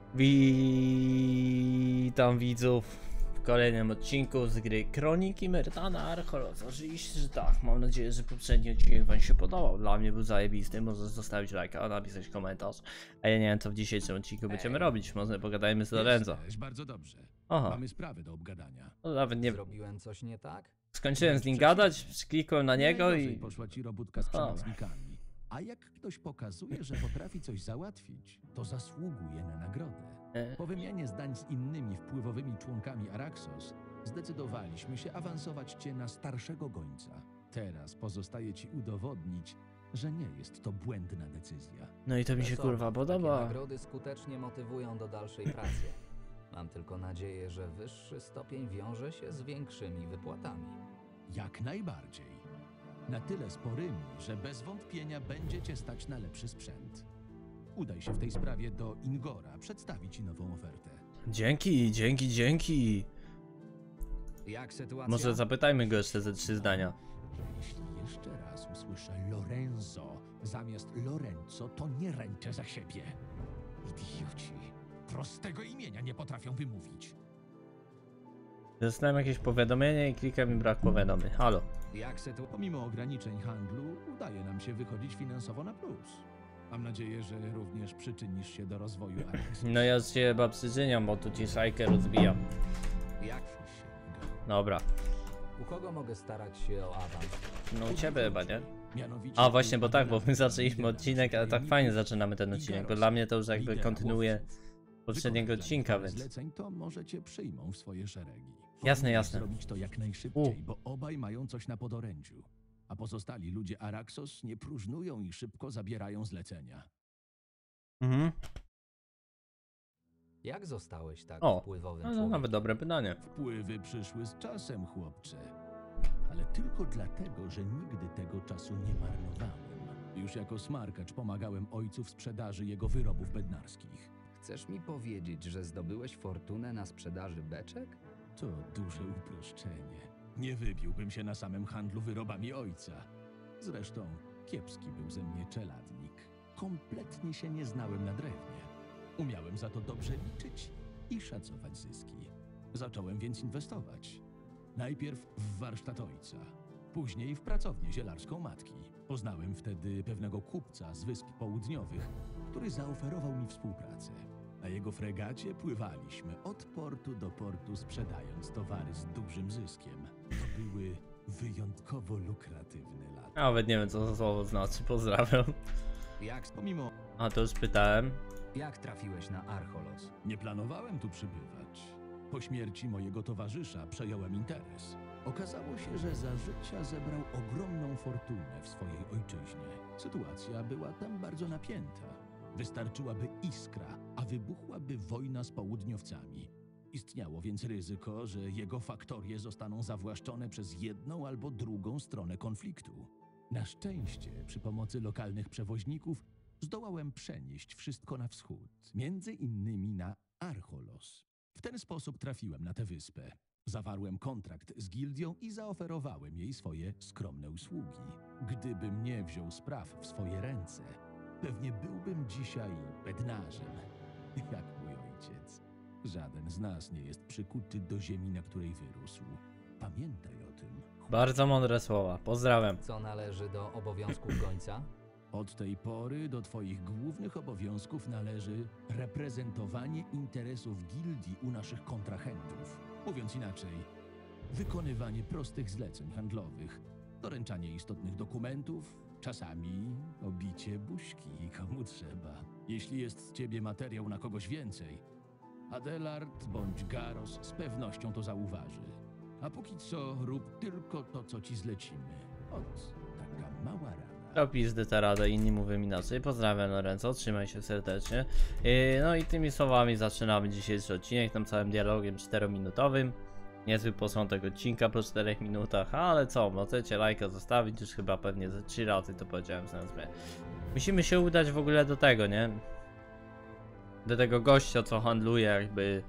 Witam widzów w kolejnym odcinku z gry Kroniki Myrtana Archolos. Oczywiście, że tak. Mam nadzieję, że poprzedni odcinek wam się podobał. Dla mnie był zajebisty. Możesz zostawić lajka, napisać komentarz. A ja nie wiem, co w dzisiejszym odcinku będziemy robić. Może pogadajmy z Lorenzo. Bardzo dobrze. Aha. Mamy sprawę do obgadania. No nawet nie... Zrobiłem coś nie tak? Skończyłem z nim gadać, klikłem na niego i... Poszła ci robótka z przemocnikami. A jak ktoś pokazuje, że potrafi coś załatwić, to zasługuje na nagrodę. Po wymianie zdań z innymi wpływowymi członkami Araxos zdecydowaliśmy się awansować cię na starszego gońca. Teraz pozostaje ci udowodnić, że nie jest to błędna decyzja. No i to mi się kurwa podoba. Takie nagrody skutecznie motywują do dalszej pracy. Mam tylko nadzieję, że wyższy stopień wiąże się z większymi wypłatami. Jak najbardziej. Na tyle sporymi, że bez wątpienia będzie cię stać na lepszy sprzęt. Udaj się w tej sprawie do Ingora, przedstawi ci nową ofertę. Dzięki. Jak sytuacja? Może zapytajmy go jeszcze ze 3 zdania. Jeśli jeszcze raz usłyszę Lorenzo zamiast Lorenzo, to nie ręczę za siebie. Idioci. Prostego imienia nie potrafią wymówić. Dostałem jakieś powiadomienie i klikam i brak powiadomień. Halo. Jak sytuacja? Pomimo ograniczeń handlu, udaje nam się wychodzić finansowo na plus. Mam nadzieję, że również przyczynisz się do rozwoju Araxos. No ja się chyba przyczyniam, bo tu ci szajkę rozbijam. Jak? Dobra. U kogo mogę starać się o awans? No u ciebie chyba, nie? Mianowicie A właśnie, bo tak, bo my zaczęliśmy odcinek, ale tak fajnie zaczynamy ten odcinek, bo dla mnie to już jakby kontynuuje poprzedniego odcinka, więc... Zleceń to może cię przyjmą w swoje szeregi. Jasne. Powinniś zrobić to jak najszybciej, bo obaj mają coś na podorędziu. A pozostali ludzie Araxos nie próżnują i szybko zabierają zlecenia. Mhm. Jak zostałeś tak O, wpływowym no człowiekiem? nawet dobre pytanie. Wpływy przyszły z czasem, chłopcze. Ale tylko dlatego, że nigdy tego czasu nie marnowałem. Już jako smarkacz pomagałem ojcu w sprzedaży jego wyrobów bednarskich. Chcesz mi powiedzieć, że zdobyłeś fortunę na sprzedaży beczek? To duże uproszczenie. Nie wybiłbym się na samym handlu wyrobami ojca. Zresztą kiepski był ze mnie czeladnik. Kompletnie się nie znałem na drewnie. Umiałem za to dobrze liczyć i szacować zyski. Zacząłem więc inwestować. Najpierw w warsztat ojca, później w pracownię zielarską matki. Poznałem wtedy pewnego kupca z Wysp Południowych, który zaoferował mi współpracę. Na jego fregacie pływaliśmy od portu do portu, sprzedając towary z dużym zyskiem. To były wyjątkowo lukratywne lata. Nawet nie wiem, co to słowo znaczy, pozdrawiam. Pomimo A to już pytałem. Jak trafiłeś na Archolos? nie planowałem tu przybywać. Po śmierci mojego towarzysza przejąłem interes. Okazało się, że za życia zebrał ogromną fortunę w swojej ojczyźnie. Sytuacja była tam bardzo napięta. Wystarczyłaby iskra, a wybuchłaby wojna z południowcami. Istniało więc ryzyko, że jego faktorie zostaną zawłaszczone przez jedną albo drugą stronę konfliktu. Na szczęście, przy pomocy lokalnych przewoźników, zdołałem przenieść wszystko na wschód, między innymi na Archolos. W ten sposób trafiłem na tę wyspę. Zawarłem kontrakt z gildią i zaoferowałem jej swoje skromne usługi. Gdybym nie wziął spraw w swoje ręce, pewnie byłbym dzisiaj bednarzem, jak mój ojciec. Żaden z nas nie jest przykuty do ziemi, na której wyrósł. Pamiętaj o tym. Bardzo mądre słowa, pozdrawiam. Co należy do obowiązków gońca? Od tej pory do twoich głównych obowiązków należy reprezentowanie interesów gildii u naszych kontrahentów. Mówiąc inaczej, wykonywanie prostych zleceń handlowych, doręczanie istotnych dokumentów, czasami obicie buźki komu trzeba. Jeśli jest z ciebie materiał na kogoś więcej, Adelard bądź Garos z pewnością to zauważy. A póki co rób tylko to, co ci zlecimy. Ot, taka mała rada. To pizdy ta rada, inni mówią inaczej. Pozdrawiam Lorenzo, trzymaj się serdecznie. No i tymi słowami zaczynamy dzisiejszy odcinek, tym całym dialogiem 4-minutowym. Niezły posątek odcinka po 4 minutach, ale co, możecie lajka zostawić, już chyba pewnie ze 3 razy to powiedziałem sam sobie. Musimy się udać w ogóle do tego, nie? Do tego gościa, co handluje jakby...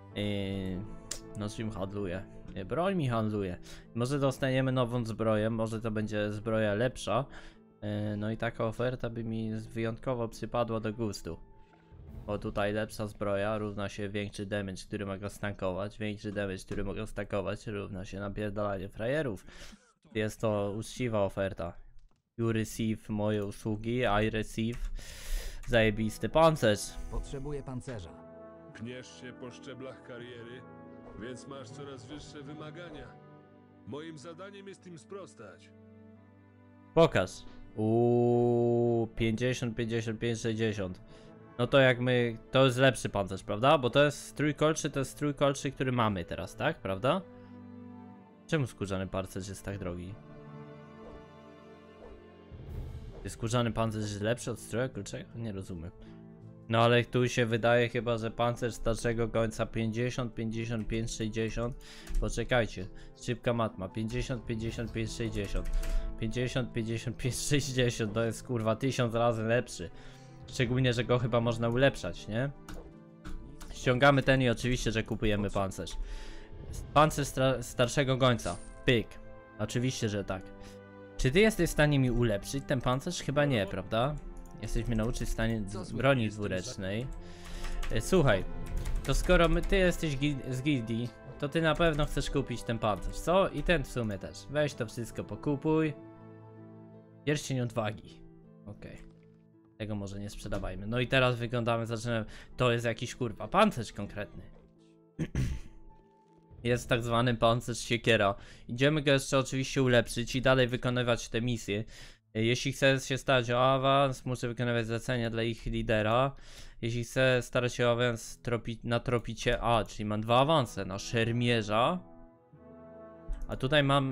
no czym handluje? Broń mi handluje. Może dostaniemy nową zbroję, może to będzie zbroja lepsza. No i taka oferta by mi wyjątkowo przypadła do gustu. Bo tutaj lepsza zbroja równa się większy damage, który mogę stankować. Większy damage, który mogę stankować, równa się napierdalanie frajerów. Jest to uczciwa oferta. You receive moje usługi, I receive zajebisty pancerz. Potrzebuję pancerza. Pniesz się po szczeblach kariery, więc masz coraz wyższe wymagania. Moim zadaniem jest im sprostać. Pokaż. 50, 55, 60. No to jak my... To jest lepszy pancerz, prawda? Bo to jest strój kolczy, to jest strój kolczy, który mamy teraz, tak? Prawda? Czemu skórzany pancerz jest tak drogi? Czy skórzany pancerz jest lepszy od stroja kolczego? Nie rozumiem. No ale tu się wydaje chyba, że pancerz starszego końca 50, 55, 60. Poczekajcie, szybka matma. 50, 55, 60. 50, 55, 60 to jest kurwa 1000 razy lepszy. Szczególnie, że go chyba można ulepszać, nie? Ściągamy ten i oczywiście, że kupujemy pancerz. Pancerz starszego gońca. Pyk. Oczywiście, że tak. Czy ty jesteś w stanie mi ulepszyć ten pancerz? Chyba nie, prawda? Jesteś mnie nauczyć w stanie broni dwuręcznej. Słuchaj, to skoro ty jesteś z gildii, to ty na pewno chcesz kupić ten pancerz, co? I ten w sumie też. Weź to wszystko pokupuj. Pierścień odwagi. Okej. Tego może nie sprzedawajmy. No i teraz wyglądamy, zaczynamy. To jest jakiś kurwa pancerz konkretny. Jest tak zwany pancerz siekiera. Idziemy go jeszcze oczywiście ulepszyć i dalej wykonywać te misje. Jeśli chcę się stać o awans, muszę wykonywać zlecenia dla ich lidera. Jeśli chcę starać się o awans na tropicie, czyli mam 2 awanse, na szermierza. A tutaj mam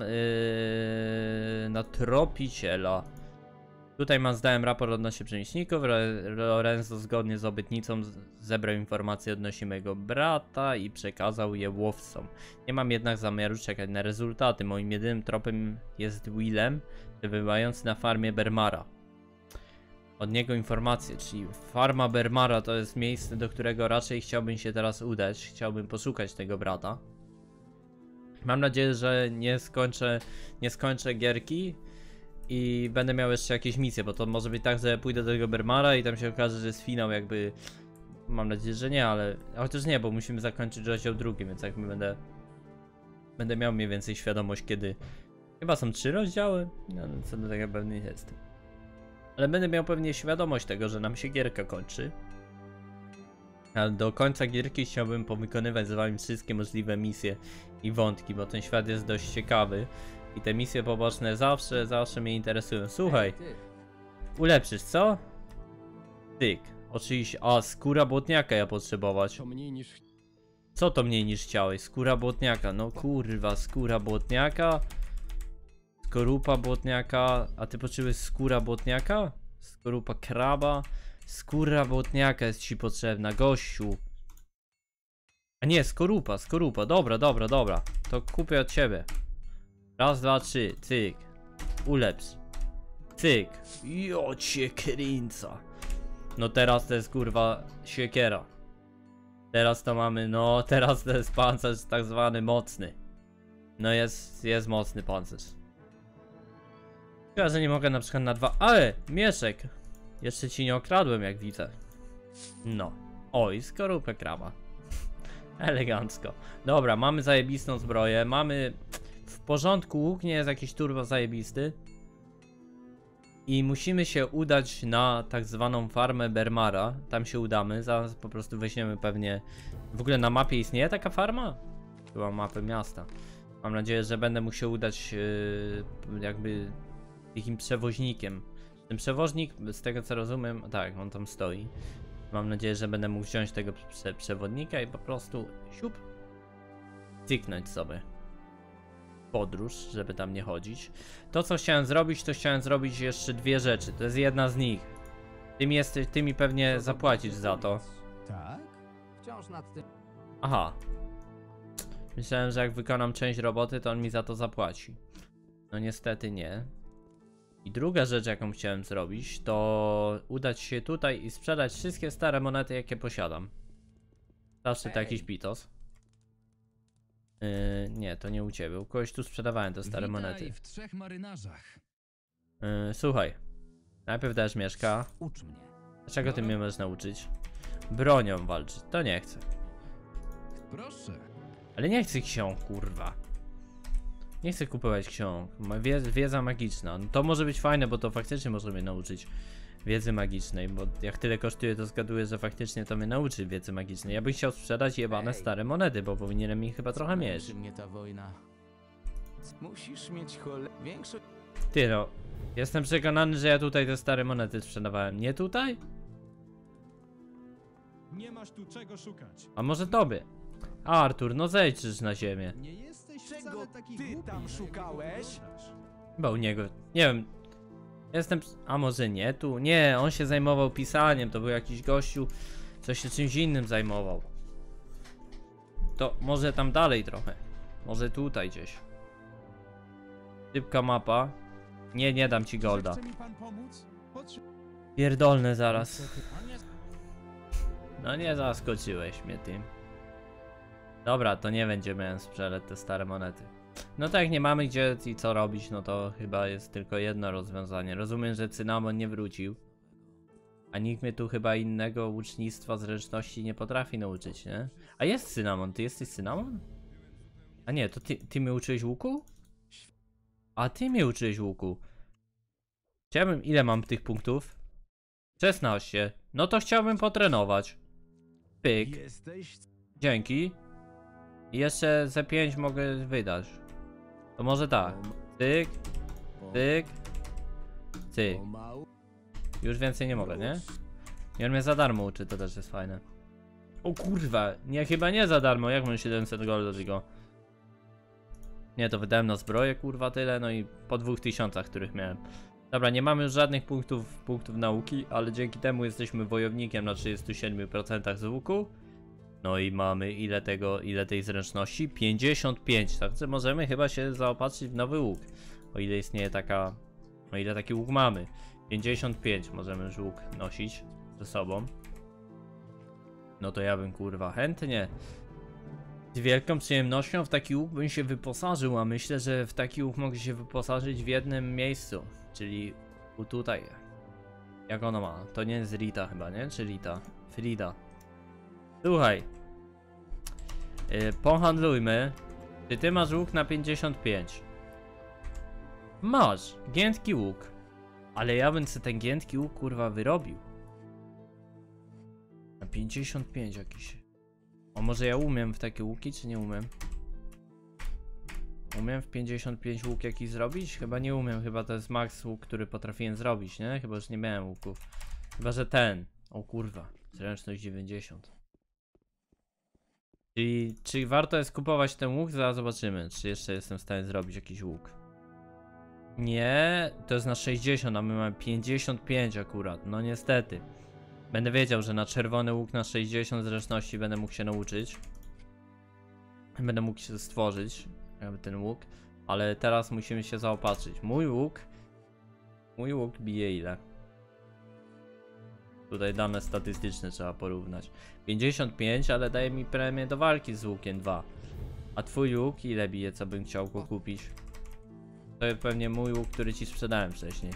na tropiciela. Tutaj zdałem raport odnośnie przemieślników. Lorenzo zgodnie z obietnicą zebrał informacje odnośnie mojego brata i przekazał je łowcom. Nie mam jednak zamiaru czekać na rezultaty. Moim jedynym tropem jest Willem, przebywający na farmie Bermara. Od niego informacje, czyli farma Bermara to jest miejsce, do którego raczej chciałbym się teraz udać. Chciałbym poszukać tego brata. Mam nadzieję, że nie skończę gierki i będę miał jeszcze jakieś misje, bo to może być tak, że pójdę do tego Bermara i tam się okaże, że jest finał jakby... Mam nadzieję, że nie, ale... Chociaż nie, bo musimy zakończyć rozdział drugi, więc jakby będę miał mniej więcej świadomość, kiedy... Chyba są 3 rozdziały? No, co do tego pewnie nie jestem. Ale będę miał pewnie świadomość tego, że nam się gierka kończy. A do końca gierki chciałbym powykonywać z wami wszystkie możliwe misje i wątki, bo ten świat jest dość ciekawy. I te misje poboczne zawsze mnie interesują. Słuchaj, ulepszysz, co? Tyk, oczywiście. Skóra błotniaka ja potrzebować. Co to mniej niż chciałeś? Skóra błotniaka, no kurwa, skóra błotniaka. Skorupa błotniaka, a ty potrzebujesz skóra błotniaka? Skorupa kraba. Skóra błotniaka jest ci potrzebna, gościu. A nie, skorupa, dobra. To kupię od ciebie. Raz, 2, 3, cyk. Ulepsz. Cyk. Jo cię kręca. No teraz to jest kurwa siekiera. Teraz to mamy, no teraz to jest pancerz tak zwany mocny. No jest mocny pancerz. Chyba, że nie mogę na przykład na 2. Ale mieszek. Jeszcze ci nie okradłem, jak widzę. No. Oj, skorupę kraba. Elegancko. Dobra, mamy zajebistą zbroję. Mamy w porządku łuk, nie jest jakiś turbo zajebisty. I musimy się udać na tak zwaną farmę Bermara. Tam się udamy. Zaraz po prostu weźmiemy pewnie... W ogóle na mapie istnieje taka farma? Chyba mapę miasta. Mam nadzieję, że będę mógł się udać jakby takim przewoźnikiem. Ten przewoźnik, z tego co rozumiem, tak, on tam stoi. Mam nadzieję, że będę mógł wziąć tego przewodnika i po prostu siup, cyknąć sobie podróż, żeby tam nie chodzić. To co chciałem zrobić jeszcze 2 rzeczy. To jest jedna z nich. Ty mi pewnie zapłacisz za to. Tak? Wciąż nad tym. Aha. Myślałem, że jak wykonam część roboty, to on mi za to zapłaci. No niestety nie. I druga rzecz, jaką chciałem zrobić, to udać się tutaj i sprzedać wszystkie stare monety, jakie posiadam. Zawsze to jakiś pitos. Nie, to nie u ciebie. U kogoś tu sprzedawałem te stare monety. w 3 marynarzach. Słuchaj. Najpierw dajesz Mieszka. Ucz mnie. Czego ty mnie możesz nauczyć? bronią walczyć. To nie chcę. Proszę. Ale nie chcę ksiąg, kurwa. Nie chcę kupować ksiąg. Wiedza magiczna. No to może być fajne, bo to faktycznie może mnie nauczyć wiedzy magicznej, bo jak tyle kosztuje, to zgaduję, że faktycznie to mnie nauczy wiedzy magicznej. Ja bym chciał sprzedać jebane stare monety, bo powinienem ich chyba trochę mieć. Męczy mnie ta wojna. Musisz mieć większy... Ty no, jestem przekonany, że ja tutaj te stare monety sprzedawałem. Nie tutaj? Nie masz tu czego szukać. A może tobie? Artur, no zejdź na ziemię. Nie jesteś Czego wcale taki ty głupi, tam jak szukałeś? wyglądasz. Chyba u niego, nie wiem. Jestem, a może nie tu? Nie, on się zajmował pisaniem, to był jakiś gościu, co się czymś innym zajmował. To może tam dalej trochę. Może tutaj gdzieś. Szybka mapa. Nie, nie dam ci golda. Chce mi pan pomóc? Pierdolne zaraz. No nie zaskoczyłeś mnie tym. Dobra, to nie będziemy miałem sprzedać te stare monety. No tak, nie mamy gdzie i co robić, no to chyba jest tylko jedno rozwiązanie. Rozumiem, że cynamon nie wrócił. A nikt mnie tu chyba innego łucznictwa zręczności nie potrafi nauczyć, nie? A jest cynamon, ty jesteś cynamon? A nie, to ty mnie uczyłeś łuku? A ty mnie uczyłeś łuku. Chciałbym, ile mam tych punktów? 16. No to chciałbym potrenować. Pyk. Jesteś... Dzięki. I jeszcze ze 5 mogę wydać. To może tak. Cyk, cyk, cyk. Pomału. Już więcej nie mogę, nie? I on mnie za darmo uczy, to też jest fajne. O kurwa, nie, chyba nie za darmo, jak mam 700 golda tylko. Nie, to wydałem na zbroję, kurwa, tyle, no i po 2000, których miałem. Dobra, nie mamy już żadnych punktów nauki, ale dzięki temu jesteśmy wojownikiem na 37% z łuku. No i mamy ile tej zręczności? 55, także możemy chyba się zaopatrzyć w nowy łuk. O ile istnieje taka, o ile taki łuk mamy. 55 możemy już łuk nosić ze sobą. No to ja bym kurwa chętnie. Z wielką przyjemnością w taki łuk bym się wyposażył, a myślę, że w taki łuk mogę się wyposażyć w jednym miejscu. Czyli tutaj. Jak ono ma? To nie jest Rita chyba, nie? Czy Rita? Frida. Słuchaj. Pohandlujmy. Czy ty masz łuk na 55? Masz. Giętki łuk. Ale ja bym sobie ten giętki łuk kurwa wyrobił. Na 55 jakiś. A może ja umiem w takie łuki, czy nie umiem? Umiem w 55 łuk jakiś zrobić? Chyba nie umiem, chyba to jest max łuk, który potrafiłem zrobić, nie? Chyba już nie miałem łuków. Chyba, że ten. O kurwa, zręczność 90. Czyli czy warto jest kupować ten łuk? Zaraz zobaczymy, czy jeszcze jestem w stanie zrobić jakiś łuk. Nie, to jest na 60, a my mamy 55 akurat, no niestety. Będę wiedział, że na czerwony łuk na 60 zręczności będę mógł się nauczyć. Będę mógł się stworzyć jakby ten łuk, ale teraz musimy się zaopatrzyć. Mój łuk bije ile? Tutaj dane statystyczne trzeba porównać. 55, ale daje mi premię do walki z łukiem 2. A twój łuk ile bije, co bym chciał go kupić? To jest pewnie mój łuk, który ci sprzedałem wcześniej.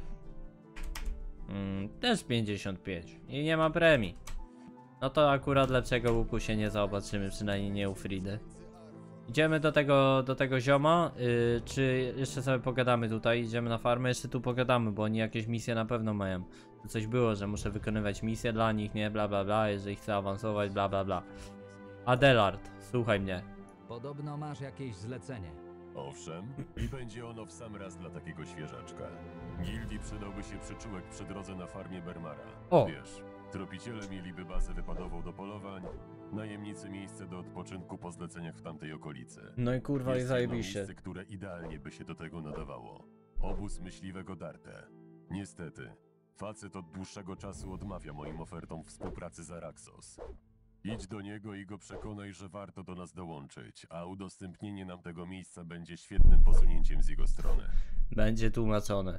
Też 55 i nie ma premii. No to akurat dlaczego łuku się nie zaopatrzymy, przynajmniej nie u Fridy. Idziemy do tego zioma, czy jeszcze sobie pogadamy tutaj, idziemy na farmę, jeszcze tu pogadamy, bo oni jakieś misje na pewno mają. Tu coś było, że muszę wykonywać misje dla nich, nie, bla bla bla, jeżeli chcę awansować, bla bla bla. Adelard, słuchaj mnie. Podobno masz jakieś zlecenie. Owszem, i będzie ono w sam raz dla takiego świeżaczka. Gildii przydałby się przyczółek przy drodze na farmie Bermara. O. Wiesz, tropiciele mieliby bazę wypadową do polowań, najemnicy miejsce do odpoczynku po zleceniach w tamtej okolicy. No i kurwa i Jest jedno zajebiście. miejsce, które idealnie by się do tego nadawało. Obóz myśliwego Darte. Niestety, facet od dłuższego czasu odmawia moim ofertom współpracy z Araxos. Idź do niego i go przekonaj, że warto do nas dołączyć, a udostępnienie nam tego miejsca będzie świetnym posunięciem z jego strony. Będzie tłumaczone.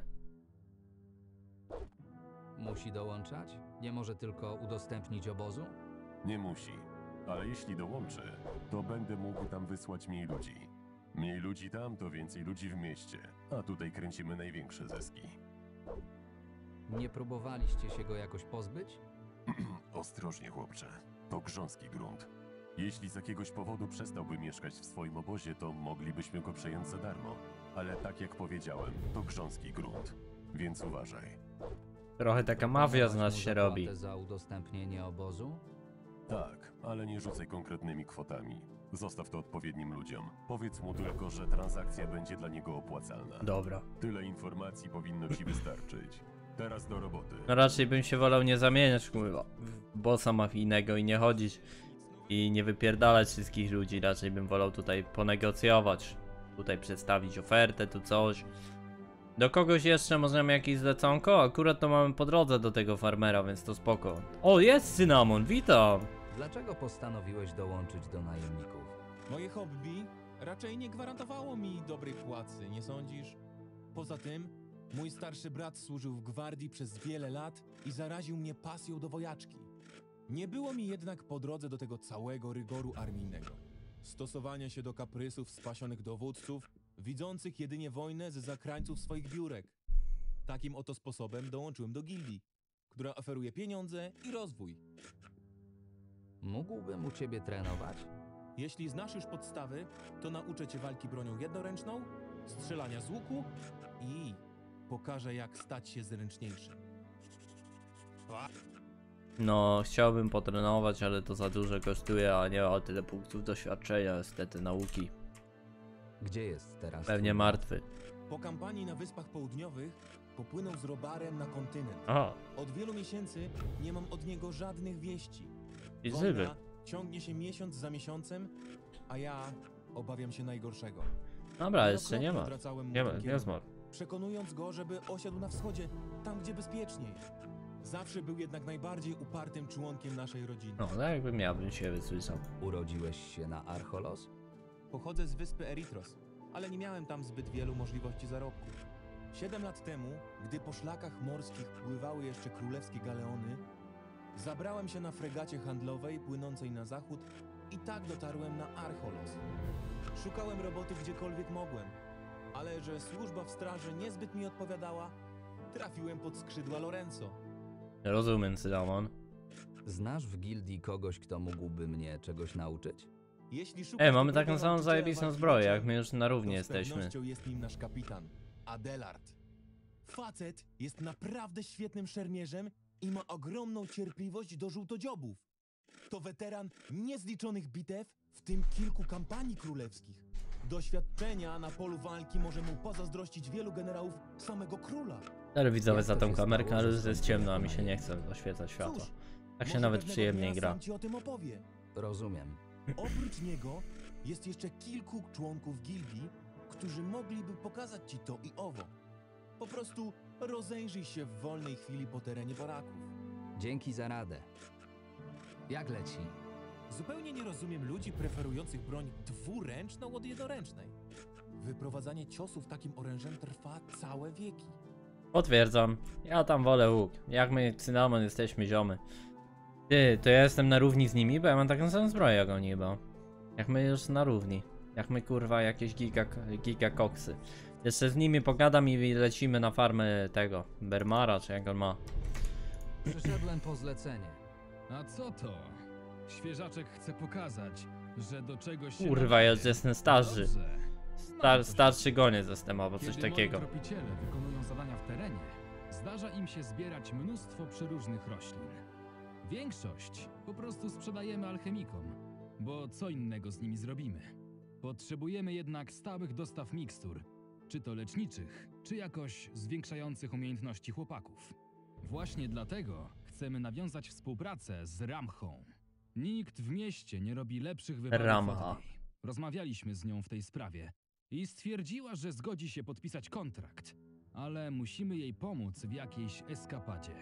Musi dołączać? Nie może tylko udostępnić obozu? Nie musi, ale jeśli dołączy, to będę mógł tam wysłać mniej ludzi. Mniej ludzi tam, to więcej ludzi w mieście, a tutaj kręcimy największe zyski. Nie próbowaliście się go jakoś pozbyć? Ostrożnie, chłopcze. To grząski grunt. Jeśli z jakiegoś powodu przestałby mieszkać w swoim obozie, to moglibyśmy go przejąć za darmo. Ale tak jak powiedziałem, to grząski grunt. Więc uważaj. Trochę taka mafia z nas Mu się zapłatę robi. za udostępnienie obozu? Tak, ale nie rzucaj konkretnymi kwotami. Zostaw to odpowiednim ludziom. Powiedz mu tylko, że transakcja będzie dla niego opłacalna. Dobra. Tyle informacji powinno ci wystarczyć. Teraz do roboty. No raczej bym się wolał nie zamieniać kurwa, w bossa mafijnego i nie chodzić i nie wypierdalać wszystkich ludzi. Raczej bym wolał tutaj ponegocjować. Tutaj przedstawić ofertę, tu coś. Do kogoś jeszcze możemy jakieś zleconko? Akurat to mamy po drodze do tego farmera, więc to spoko. O, jest cynamon, witam! Dlaczego postanowiłeś dołączyć do najemników? Moje hobby raczej nie gwarantowało mi dobrej płacy, nie sądzisz? Poza tym, mój starszy brat służył w gwardii przez wiele lat i zaraził mnie pasją do wojaczki. Nie było mi jednak po drodze do tego całego rygoru armijnego. Stosowania się do kaprysów spasionych dowódców, widzących jedynie wojnę ze zakrańców swoich biurek. Takim oto sposobem dołączyłem do gildii, która oferuje pieniądze i rozwój. Mógłbym u ciebie trenować? Jeśli znasz już podstawy, to nauczę cię walki bronią jednoręczną, strzelania z łuku i pokażę, jak stać się zręczniejszym. No, chciałbym potrenować, ale to za dużo kosztuje, a nie ma tyle punktów doświadczenia, niestety, nauki. Gdzie jest teraz? Pewnie twój martwy. Po kampanii na Wyspach Południowych popłynął z Robarem na kontynent. Aha, Od wielu miesięcy nie mam od niego żadnych wieści. i żywy. Wojna ciągnie się miesiąc za miesiącem, a ja obawiam się najgorszego. Dobra, jeszcze nie ma. Odracałem mu Nie ma, ten nie kierunek, zmarł. przekonując go, żeby osiadł na wschodzie, tam gdzie bezpieczniej. Zawsze był jednak najbardziej upartym członkiem naszej rodziny. No, tak jakbym ja bym się wysłyszał. Urodziłeś się na Archolos? Pochodzę z wyspy Erytros, ale nie miałem tam zbyt wielu możliwości zarobku. 7 lat temu, gdy po szlakach morskich pływały jeszcze królewskie galeony, zabrałem się na fregacie handlowej płynącej na zachód i tak dotarłem na Archolos. Szukałem roboty gdziekolwiek mogłem, ale że służba w straży niezbyt mi odpowiadała, trafiłem pod skrzydła Lorenzo. Rozumiem, cynamon. Znasz w gildii kogoś, kto mógłby mnie czegoś nauczyć? Jeśli szukasz Ej, mamy dobrego taką samą nauczyciela zajebistą walki zbroję, mieczem, jak my już na równi to z jesteśmy. pewnością jest nim nasz kapitan, Adelard. Facet jest naprawdę świetnym szermierzem i ma ogromną cierpliwość do żółtodziobów. To weteran niezliczonych bitew, w tym kilku kampanii królewskich. Doświadczenia na polu walki może mu pozazdrościć wielu generałów samego króla. Ale widzowie Jak za to tą się kamerkę, stało, ale że już jest skończyłeś ciemno, a mi się na nie nim? chce oświecać światła. Cóż, Tak się może nawet pewnego przyjemniej dnia gra. Sam ci o tym opowie. Rozumiem. Oprócz niego jest jeszcze kilku członków gildii, którzy mogliby pokazać ci to i owo. Po prostu rozejrzyj się w wolnej chwili po terenie baraków. Dzięki za radę. Jak leci? Zupełnie nie rozumiem ludzi preferujących broń dwuręczną od jednoręcznej. Wyprowadzanie ciosów takim orężem trwa całe wieki. Potwierdzam. Ja tam wolę łuk. Jak my, cynamon, jesteśmy ziomy. Ty, to ja jestem na równi z nimi, bo ja mam taką samą zbroję jak oni chyba. Jak my już na równi. Jak my kurwa jakieś gigakoksy. Jeszcze z nimi pogadam i lecimy na farmę tego Bermara, czy jak on ma. Przyszedłem po zlecenie. A co to? Świeżaczek chce pokazać, że do czegoś się Kurwa, nadaje. ja już jestem starzy. Dobrze. Starszy goniec jestem, albo coś Kiedy takiego. moi tropiciele wykonują zadania w terenie, zdarza im się zbierać mnóstwo przeróżnych roślin. Większość po prostu sprzedajemy alchemikom, bo co innego z nimi zrobimy. Potrzebujemy jednak stałych dostaw mikstur, czy to leczniczych, czy jakoś zwiększających umiejętności chłopaków. Właśnie dlatego chcemy nawiązać współpracę z Ramchą. Nikt w mieście nie robi lepszych wyborów Ramcha. od niej. Rozmawialiśmy z nią w tej sprawie i stwierdziła, że zgodzi się podpisać kontrakt, ale musimy jej pomóc w jakiejś eskapadzie.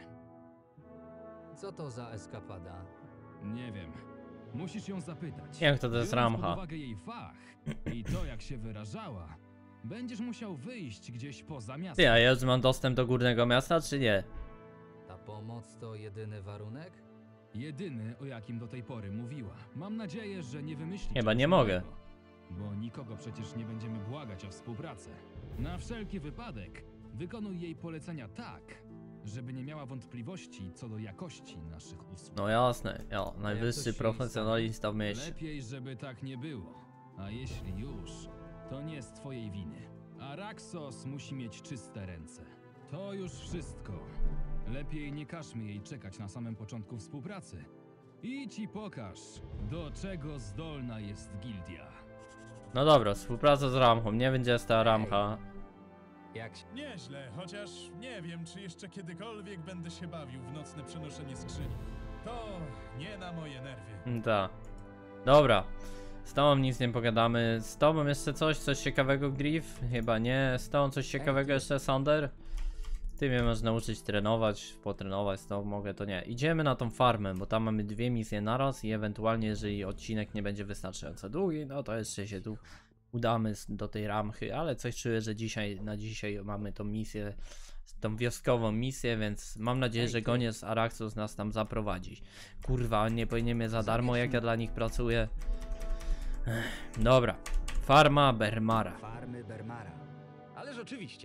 Co to za eskapada? Nie wiem. Musisz ją zapytać. Jak to jest Biorąc pod Ramcha? uwagę jej fach i to, jak się wyrażała, będziesz musiał wyjść gdzieś poza miasto. Ty, a ja już mam dostęp do górnego miasta, czy nie? Ta pomoc to jedyny warunek? Jedyny, o jakim do tej pory mówiła. Mam nadzieję, że nie wymyśli Chyba czegoś nie mogę. innego, bo nikogo przecież nie będziemy błagać o współpracę. Na wszelki wypadek wykonuj jej polecenia tak, żeby nie miała wątpliwości co do jakości naszych usług. No jasne, najwyższy coś się profesjonalista w mieście. Lepiej, żeby tak nie było. A jeśli już, to nie z twojej winy. Araxos musi mieć czyste ręce. To już wszystko. Lepiej nie każmy jej czekać na samym początku współpracy. Idź i pokaż, do czego zdolna jest gildia. No dobra, współpraca z Ramchą, nie wiem gdzie jest ta Ramcha. Jak się... Nieźle, chociaż nie wiem, czy jeszcze kiedykolwiek będę się bawił w nocne przenoszenie skrzyni. To nie na moje nerwy. Tak. Dobra. Z tobą nic nie pogadamy. Z tobą jeszcze coś ciekawego, Griff? Chyba nie. Z tobą coś ciekawego ty. jeszcze, Sonder? Ty mnie możesz nauczyć trenować, potrenować, z tobą mogę, to nie. Idziemy na tą farmę, bo tam mamy 2 misje naraz i ewentualnie, jeżeli odcinek nie będzie wystarczająco długi, no to jeszcze się tu udamy do tej Ramchy, ale coś czuję, że na dzisiaj mamy tą misję, tą wioskową misję, więc mam nadzieję, że goniec Araxos nas tam zaprowadzi. Kurwa, nie powinien za darmo, jak ja dla nich pracuję. Dobra, farma Bermara. Farmy Bermara. Ależ oczywiście.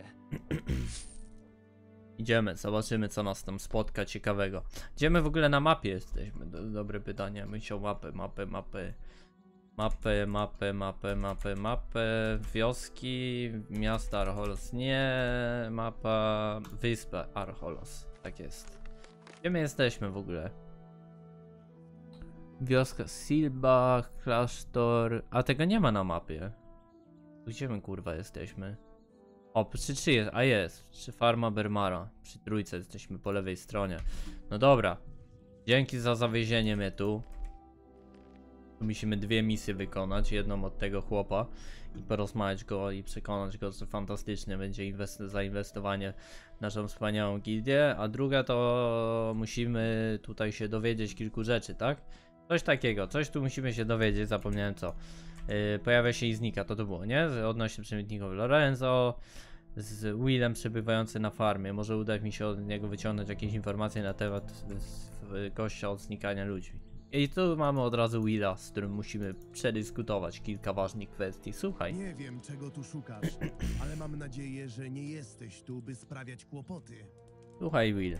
Idziemy, zobaczymy co nas tam spotka ciekawego. Gdzie my w ogóle na mapie jesteśmy? Dobre pytanie, myślał mapę, wioski, miasta Archolos, nie, mapa, wyspa Archolos, tak jest. Gdzie my jesteśmy w ogóle? Wioska Silba, klasztor, a tego nie ma na mapie. Gdzie my kurwa jesteśmy? O, przy 3 jest, a jest, przy farma Bermara, przy trójce jesteśmy po lewej stronie. No dobra, dzięki za zawiezienie mnie tu. Tu musimy 2 misje wykonać, jedną od tego chłopa i porozmawiać go i przekonać go, że fantastycznie będzie zainwestowanie w naszą wspaniałą gildię, a druga to musimy tutaj się dowiedzieć kilku rzeczy, tak? Coś takiego, coś tu musimy się dowiedzieć, zapomniałem co. Pojawia się i znika, to było, nie? Odnośnie przemytników Lorenzo, z Willem przebywający na farmie. Może uda mi się od niego wyciągnąć jakieś informacje na temat gościa od znikania ludzi. I tu mamy od razu Willa, z którym musimy przedyskutować kilka ważnych kwestii. Słuchaj. Nie wiem, czego tu szukasz, ale mam nadzieję, że nie jesteś tu, by sprawiać kłopoty. Słuchaj, Will.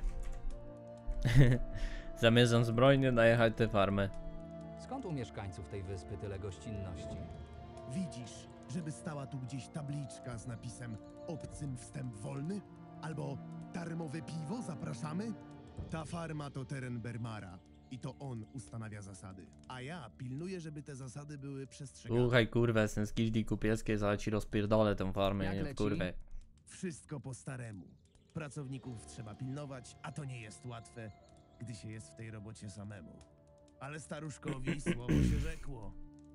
Zamierzam zbrojnie najechać tę farmę. Skąd u mieszkańców tej wyspy tyle gościnności? Widzisz, żeby stała tu gdzieś tabliczka z napisem obcym wstęp wolny? Albo darmowe piwo, zapraszamy? Ta farma to teren Bermara i to on ustanawia zasady. A ja pilnuję, żeby te zasady były przestrzegane. Słuchaj, kurwa, jestem z gildii kupieckiej, zaraz ci rozpierdolę tę farmę, Jak nie leci? kurwę. Wszystko po staremu. Pracowników trzeba pilnować, a to nie jest łatwe, gdy się jest w tej robocie samemu. Ale staruszkowi słowo się rzekło.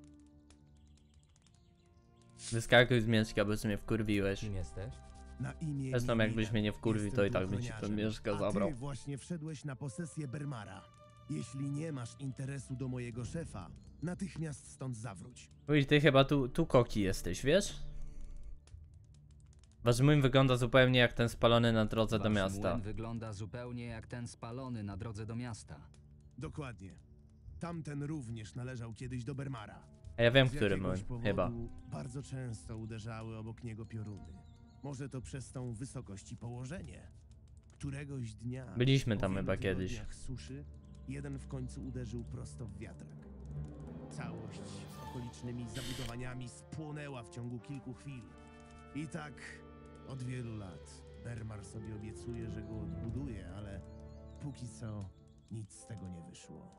Wyskakuj z mieszka, bo mnie wkurwiłeś. Kim jesteś? Na imię Zresztą Mimir. jakbyś mnie nie wkurwił, Jestem to i tu tak bym ci to ochroniarzem. mieszka A zabrał. ty właśnie wszedłeś na posesję Bermara. Jeśli nie masz interesu do mojego szefa, natychmiast stąd zawróć. Will, ty chyba tu koki jesteś, wiesz? Wasz młyn wygląda zupełnie jak ten spalony na drodze do Wasz miasta. młyn wygląda zupełnie jak ten spalony na drodze do miasta. Dokładnie. Tamten również należał kiedyś do Bermara. A ja wiem, Z który jakiegoś młyn, powodu chyba. bardzo często uderzały obok niego pioruny. Może to przez tą wysokość i położenie. Któregoś dnia... Byliśmy po tam wielu chyba kiedyś. tygodniach suszy, jeden w końcu uderzył prosto w wiatrak. Całość z okolicznymi zabudowaniami spłonęła w ciągu kilku chwil. I tak od wielu lat. Bermar sobie obiecuje, że go odbuduje, ale póki co nic z tego nie wyszło.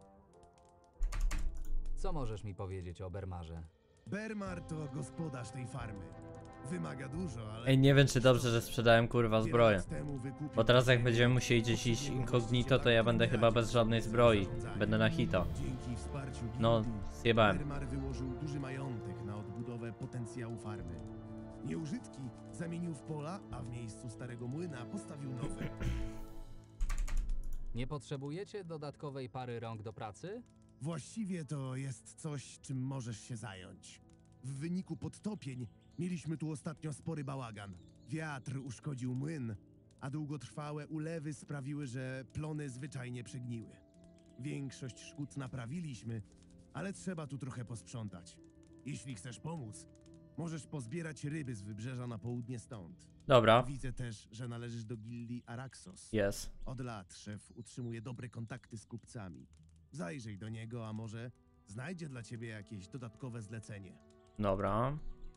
Co możesz mi powiedzieć o Bermarze? Bermar to gospodarz tej farmy. Wymaga dużo, ale... Ej, nie wiem czy dobrze, że sprzedałem kurwa Wiele zbroję. lat temu wykupił Bo teraz jak ziemię będziemy musieli gdzieś iść incognito, to ja będę chyba bez żadnej zbroi. Będę na hita. Dzięki wsparciu No, gildii, zjebałem. Bermar wyłożył duży majątek na odbudowę potencjału farmy. Nieużytki zamienił w pola, a w miejscu starego młyna postawił nowe. Nie potrzebujecie dodatkowej pary rąk do pracy? Właściwie to jest coś, czym możesz się zająć. W wyniku podtopień mieliśmy tu ostatnio spory bałagan. Wiatr uszkodził młyn, a długotrwałe ulewy sprawiły, że plony zwyczajnie przegniły. Większość szkód naprawiliśmy, ale trzeba tu trochę posprzątać. Jeśli chcesz pomóc, Możesz pozbierać ryby z wybrzeża na południe stąd. Dobra, Widzę też, że należysz do gildii Araxos. jest. Od lat szef utrzymuje dobre kontakty z kupcami. Zajrzyj do niego, a może znajdzie dla ciebie jakieś dodatkowe zlecenie. Dobra.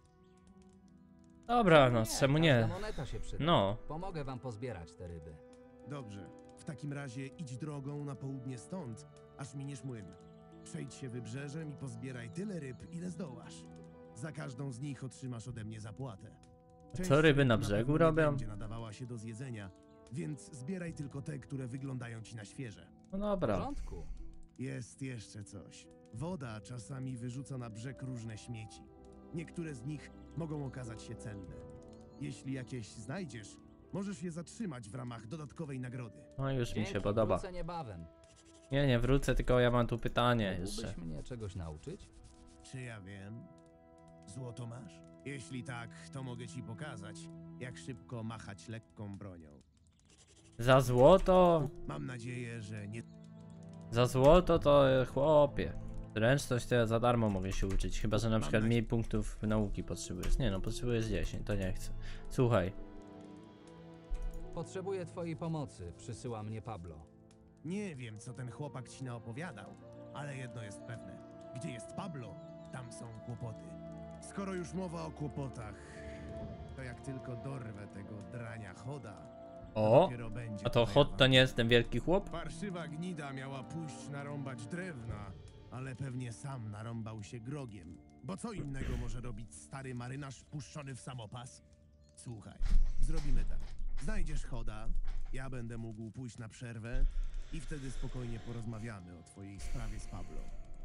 Dobra, no czemu nie? Każda moneta się przyda. No, Pomogę wam pozbierać te ryby. Dobrze. W takim razie idź drogą na południe stąd, aż miniesz młyn. Przejdź się wybrzeżem i pozbieraj tyle ryb, ile zdołasz. Za każdą z nich otrzymasz ode mnie zapłatę. Część co ryby ryb na pewno brzegu nie robią? będzie nadawała się do zjedzenia, więc zbieraj tylko te, które wyglądają ci na świeże. No W dobra. porządku. Jest jeszcze coś. Woda czasami wyrzuca na brzeg różne śmieci. Niektóre z nich mogą okazać się cenne. Jeśli jakieś znajdziesz, możesz je zatrzymać w ramach dodatkowej nagrody. No już mi się Dzięki, podoba. wrócę niebawem. Nie wrócę, tylko ja mam tu pytanie jeszcze. Mógłbyś mnie czegoś nauczyć? Czy ja wiem? Złoto masz? Jeśli tak, to mogę ci pokazać, jak szybko machać lekką bronią. Za złoto? Mam nadzieję, że nie... Za złoto to chłopie. Zręczność to ja za darmo mogę się uczyć, chyba że na przykład mniej punktów nauki potrzebujesz. Nie no, potrzebujesz 10, to nie chcę. Słuchaj, Potrzebuję twojej pomocy. Przysyła mnie Pablo. Nie wiem, co ten chłopak ci naopowiadał, ale jedno jest pewne. Gdzie jest Pablo, tam są kłopoty. Skoro już mowa o kłopotach, to jak tylko dorwę tego drania Choda, o, dopiero będzie a to moja Hot to nie jest ten wielki chłop? Parszywa gnida miała pójść narąbać drewna, ale pewnie sam narąbał się grogiem. Bo co innego może robić stary marynarz puszczony w samopas? Słuchaj, zrobimy tak. Znajdziesz Choda, ja będę mógł pójść na przerwę i wtedy spokojnie porozmawiamy o twojej sprawie z Pablo.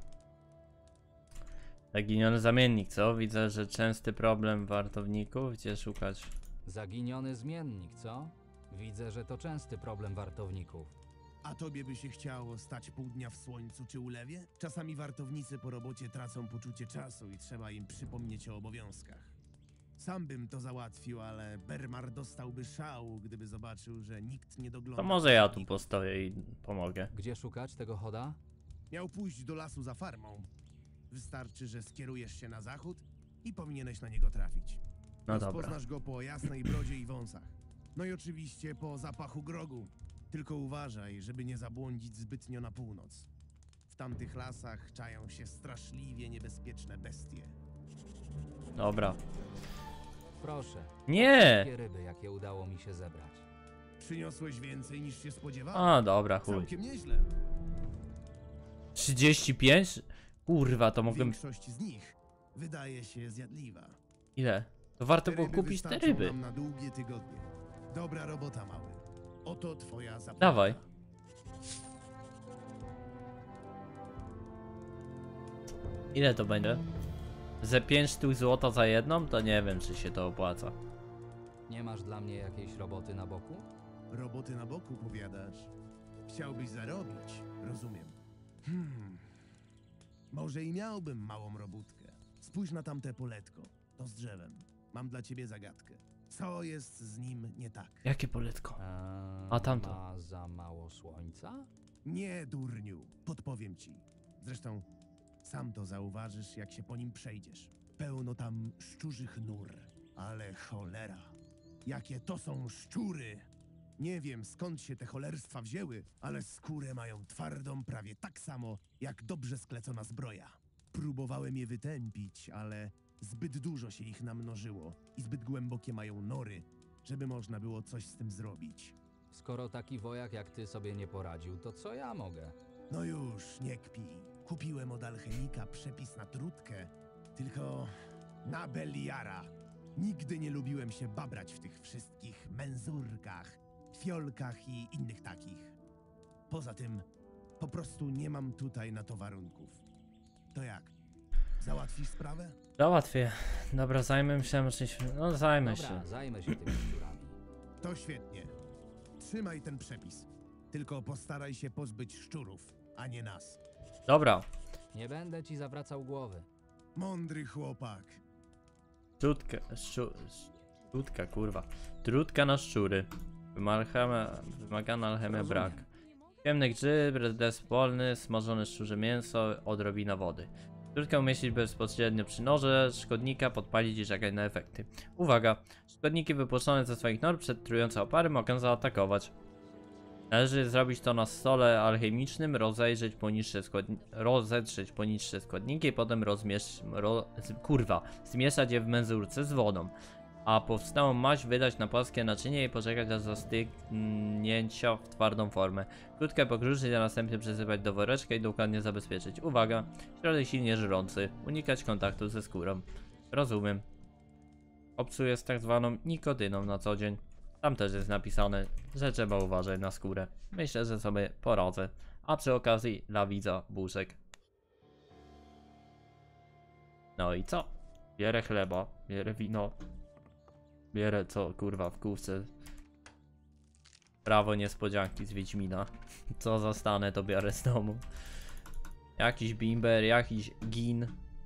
Zaginiony zamiennik, co? Widzę, że częsty problem wartowników. Gdzie szukać? Zaginiony zmiennik, co? Widzę, że to częsty problem wartowników. A tobie by się chciało stać pół dnia w słońcu czy ulewie? Czasami wartownicy po robocie tracą poczucie czasu i trzeba im przypomnieć o obowiązkach. Sam bym to załatwił, ale Bermar dostałby szału, gdyby zobaczył, że nikt nie dogląda. To może ja tu postoję i pomogę. Gdzie szukać tego Choda? Miał pójść do lasu za farmą. Wystarczy, że skierujesz się na zachód i powinieneś na niego trafić. No dobra. Rozpoznasz go po jasnej brodzie i wąsach. No i oczywiście po zapachu grogu. Tylko uważaj, żeby nie zabłądzić zbytnio na północ. W tamtych lasach czają się straszliwie niebezpieczne bestie. Dobra. Proszę. Nie! Wszystkie ryby, jakie udało mi się zebrać. Przyniosłeś więcej niż się spodziewałem. A, dobra, chuj. Całkiem nieźle. 35? Kurwa, to mogłem... Większość z nich wydaje się zjadliwa. Ile? To warto Te było ryby kupić te wystarczą ryby. nam na długie tygodnie. Dobra robota, mały. Oto twoja zapłata. Dawaj. Ile to będzie? Ze 5 sztuk złota za jedną? To nie wiem, czy się to opłaca. Nie masz dla mnie jakiejś roboty na boku? Roboty na boku, powiadasz? Chciałbyś zarobić, rozumiem. Może i miałbym małą robótkę. Spójrz na tamte poletko. To z drzewem. Mam dla ciebie zagadkę. Co jest z nim nie tak? Jakie poletko? A tamto. Ma za mało słońca? Nie, durniu. Podpowiem ci. Zresztą sam to zauważysz, jak się po nim przejdziesz. Pełno tam szczurzych nur. Ale cholera. Jakie to są szczury! Nie wiem, skąd się te cholerstwa wzięły, ale skórę mają twardą prawie tak samo, jak dobrze sklecona zbroja. Próbowałem je wytępić, ale zbyt dużo się ich namnożyło i zbyt głębokie mają nory, żeby można było coś z tym zrobić. Skoro taki wojak jak ty sobie nie poradził, to co ja mogę? No już, nie kpij. Kupiłem od alchemika przepis na trutkę, tylko na Beliara. Nigdy nie lubiłem się babrać w tych wszystkich menzurkach, fiolkach i innych takich. Poza tym, po prostu nie mam tutaj na to warunków. To jak? Załatwisz sprawę? Załatwię. Dobra, zajmę się czymś. No zajmę się. Dobra, zajmę się tymi szczurami. To świetnie. Trzymaj ten przepis. Tylko postaraj się pozbyć szczurów, a nie nas. Dobra. Nie będę ci zawracał głowy. Mądry chłopak. Trutka, kurwa. Trutka na szczury. Wymagana alchemia brak. Ciemny grzyb, des polny, smażone szczurze mięso, odrobina wody. Krótko umieścić bezpośrednio przy noże szkodnika, podpalić i czekać na efekty. Uwaga! Szkodniki wypuszczone ze swoich norm przed trujące opary mogą zaatakować. Należy zrobić to na stole alchemicznym, rozetrzeć poniższe składniki i potem zmieszać je w menzurce z wodą. A powstałą maź wydać na płaskie naczynie i poczekać aż zastygnięcia w twardą formę. Krótko pokruszyć, a następnie przesypać do woreczka i dokładnie zabezpieczyć. Uwaga! Środek silnie żrący. Unikać kontaktu ze skórą. Rozumiem. Obcuję z tak zwaną nikotyną na co dzień. Tam też jest napisane, że trzeba uważać na skórę. Myślę, że sobie poradzę. A przy okazji dla widza buszek. No i co? Bierę chleba, bierę wino. Bierę co kurwa w kółce. Prawo niespodzianki z Wiedźmina. Co zostanę to biorę z domu. Jakiś bimber, jakiś gin.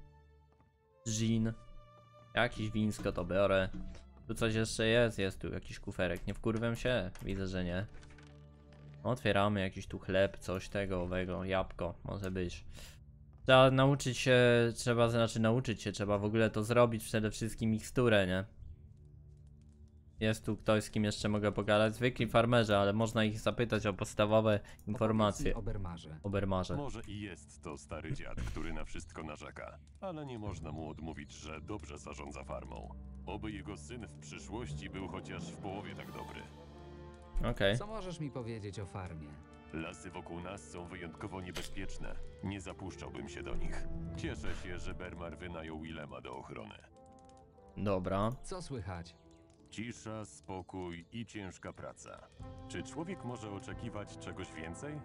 Jakiś winsko to biorę. Tu coś jeszcze jest tu jakiś kuferek. Nie wkurwam się? Widzę, że nie. Otwieramy jakiś tu chleb, coś tego, owego, jabłko, może być. Trzeba nauczyć się, trzeba w ogóle to zrobić, przede wszystkim miksturę, nie? Jest tu ktoś, z kim jeszcze mogę pogadać, zwykli farmerzy, ale można ich zapytać o podstawowe informacje. O Bermarze. Może i jest to stary dziad, który na wszystko narzeka, ale nie można mu odmówić, że dobrze zarządza farmą. Oby jego syn w przyszłości był chociaż w połowie tak dobry. Okej. Co możesz mi powiedzieć o farmie? Lasy wokół nas są wyjątkowo niebezpieczne. Nie zapuszczałbym się do nich. Cieszę się, że Bermar wynajął Willema do ochrony. Dobra. Co słychać? Cisza, spokój i ciężka praca. Czy człowiek może oczekiwać czegoś więcej?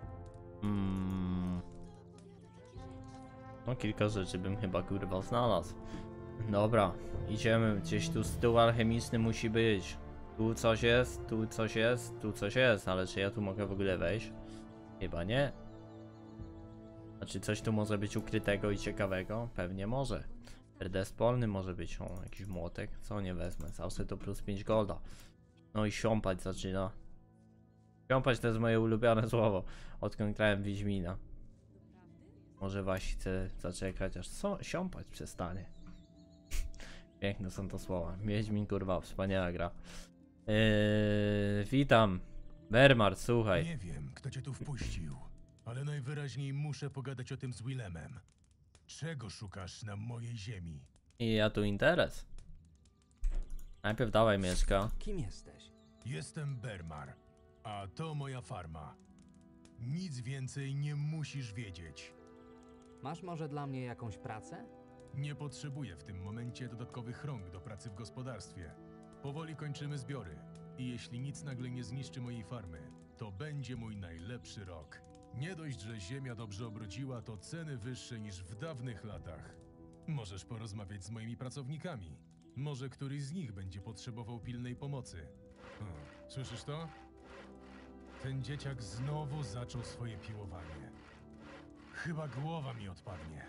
No kilka rzeczy bym chyba kurwa znalazł. Dobra, idziemy. Gdzieś tu stół alchemiczny musi być. Tu coś jest, tu coś jest, tu coś jest, ale czy ja tu mogę w ogóle wejść? Chyba nie. Znaczy coś tu może być ukrytego i ciekawego? Pewnie może. RD polny może być, o, jakiś młotek, co nie wezmę, zawsze to plus 5 golda. No i siąpać zaczyna. Siąpać to jest moje ulubione słowo, odkąd grałem Wiedźmina. Może właśnie chcę zaczekać, aż siąpać przestanie. Piękne są to słowa. Wiedźmin kurwa, wspaniała gra. Witam. Bermar, słuchaj. Nie wiem, kto cię tu wpuścił, ale najwyraźniej muszę pogadać o tym z Willemem. Czego szukasz na mojej ziemi? I ja tu interes. Najpierw dawaj mieszka. Kim jesteś? Jestem Bermar, a to moja farma. Nic więcej nie musisz wiedzieć. Masz może dla mnie jakąś pracę? Nie potrzebuję w tym momencie dodatkowych rąk do pracy w gospodarstwie. Powoli kończymy zbiory i jeśli nic nagle nie zniszczy mojej farmy, to będzie mój najlepszy rok. Nie dość, że ziemia dobrze obrodziła, to ceny wyższe niż w dawnych latach. Możesz porozmawiać z moimi pracownikami. Może któryś z nich będzie potrzebował pilnej pomocy. Słyszysz to? Ten dzieciak znowu zaczął swoje piłowanie. Chyba głowa mi odpadnie.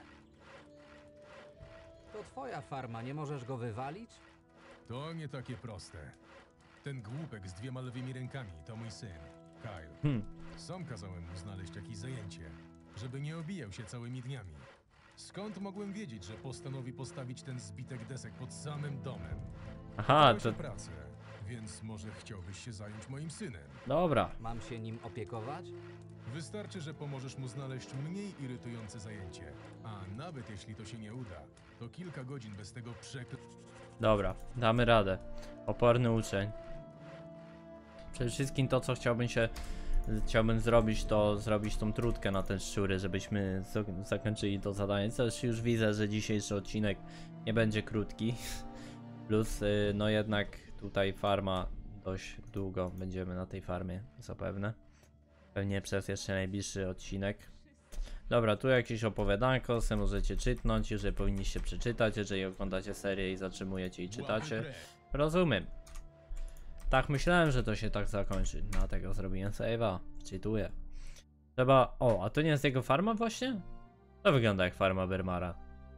To twoja farma, nie możesz go wywalić? To nie takie proste. Ten głupek z 2 lewymi rękami to mój syn, Kyle. Sam kazałem mu znaleźć jakieś zajęcie, żeby nie obijał się całymi dniami. Skąd mogłem wiedzieć, że postanowi postawić ten zbitek desek pod samym domem? Aha, to to... pracę, więc może chciałbyś się zająć moim synem. Dobra. Mam się nim opiekować? Wystarczy, że pomożesz mu znaleźć mniej irytujące zajęcie. A nawet jeśli to się nie uda, to kilka godzin bez tego Dobra, damy radę. Oporny uczeń. Przede wszystkim to, co chciałbym zrobić, to zrobić tą trutkę na te szczury, żebyśmy zakończyli to zadanie. Też już widzę, że dzisiejszy odcinek nie będzie krótki. Plus, no jednak tutaj farma dość długo będziemy na tej farmie, zapewne. Pewnie przez jeszcze najbliższy odcinek. Dobra, tu jakieś opowiadanko, se możecie czytnąć, jeżeli powinniście przeczytać, jeżeli oglądacie serię i zatrzymujecie i czytacie. Rozumiem. Tak myślałem, że to się tak zakończy, dlatego zrobiłem save'a. Czytuję. Trzeba... O, a to nie jest jego farma właśnie? To wygląda jak farma Bermara.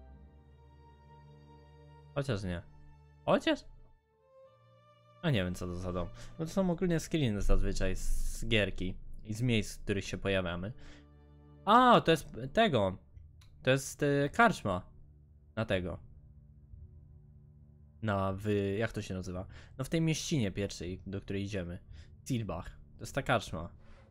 Chociaż nie. Chociaż? No nie wiem co to za dom. No to są ogólnie screeny zazwyczaj z gierki i z miejsc, w których się pojawiamy. A, to jest tego. To jest karczma. Na tego. Jak to się nazywa? No w tej mieścinie pierwszej, do której idziemy. Zielbach. To jest ta karczma.